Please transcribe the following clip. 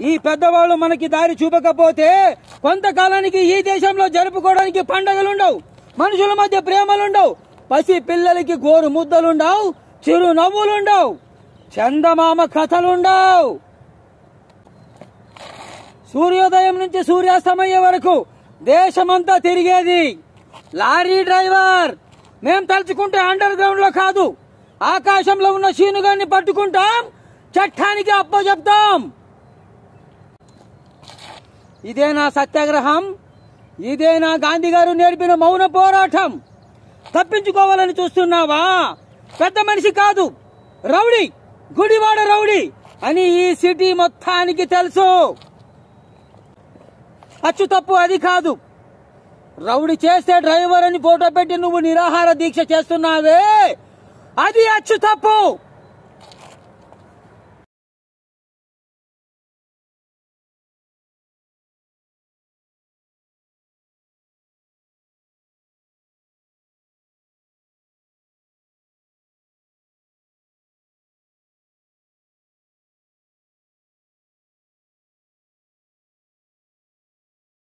ఈ పెద్దవాళ్ళు మనకి దారి చూపకపోతే కొంతకాలానికి ఈ దేశంలో జరుపుకోవడానికి పండగలుండవు, మనుషుల మధ్య ప్రేమలుండవు, పసి పిల్లలకి గోరు ముద్దలుండవు, చిరు నవ్వులుండవు, చందమామ కథలుండవు. సూర్యోదయం నుంచి సూర్యాస్తమయ్యే వరకు దేశమంతా తిరిగేది లారీ డ్రైవర్. మేం తలుచుకుంటే అండర్ గ్రౌండ్ లో కాదు, ఆకాశంలో ఉన్న శీనుగాన్ని పట్టుకుంటాం, చట్టానికి అప్పచెప్తాం. ఇదేనా సత్యాగ్రహం? ఇదేనా గాంధీ గారు నేర్పిన మౌన పోరాటం? తప్పించుకోవాలని చూస్తున్నావా? పెద్ద మనిషి కాదు, రౌడీ, గుడివాడ రౌడీ అని ఈ సిటీ మొత్తానికి తెలుసు. అచ్చు తప్పు అది కాదు. రౌడీ చేస్తే డ్రైవర్ అని ఫోటో పెట్టి నువ్వు నిరాహార దీక్ష చేస్తున్నావే, అది అచ్చు తప్పు.